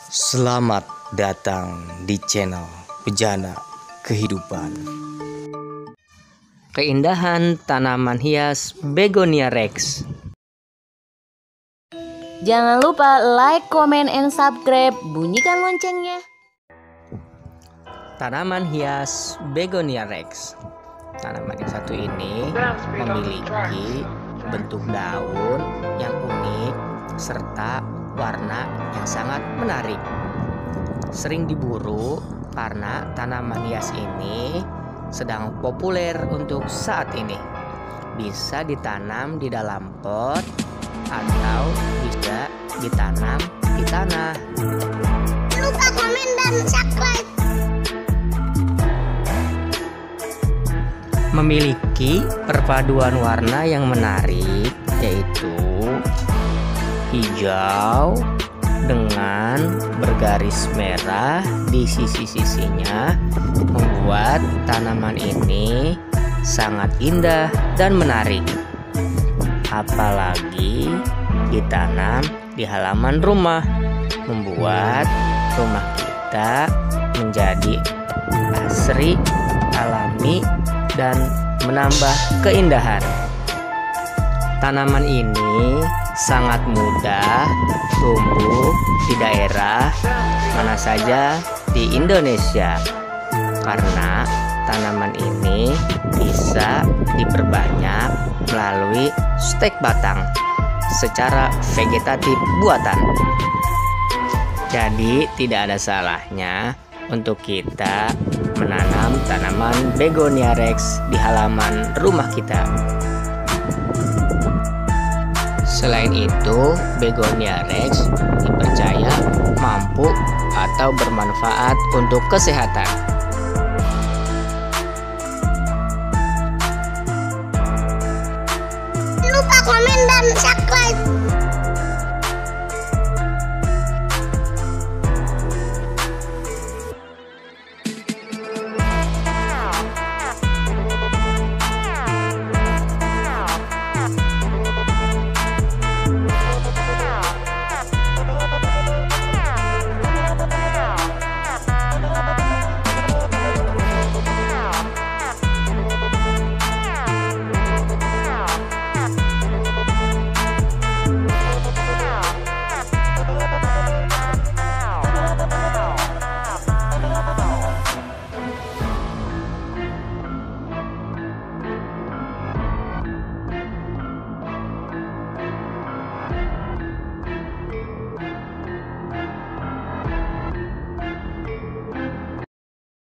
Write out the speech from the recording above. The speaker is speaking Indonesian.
Selamat datang di channel Bejana Kehidupan. Keindahan tanaman hias Begonia Rex. Jangan lupa like, comment, and subscribe. Bunyikan loncengnya. Tanaman hias Begonia Rex. Tanaman yang satu ini memiliki bentuk daun yang unik serta warna yang sangat menarik. Sering diburu karena tanaman hias ini sedang populer untuk saat ini. Bisa ditanam di dalam pot atau bisa ditanam di tanah. Lupa komen dan subscribe. Memiliki perpaduan warna yang menarik, yaitu hijau dengan bergaris merah di sisi-sisinya, membuat tanaman ini sangat indah dan menarik. Apalagi ditanam di halaman rumah, membuat rumah kita menjadi asri, alami, dan menambah keindahan. Tanaman ini sangat mudah tumbuh di daerah mana saja di Indonesia, karena tanaman ini bisa diperbanyak melalui stek batang secara vegetatif buatan. Jadi tidak ada salahnya untuk kita menanam tanaman Begonia Rex di halaman rumah kita. Selain itu, Begonia Rex dipercaya mampu atau bermanfaat untuk kesehatan. Lupa komen dan subscribe.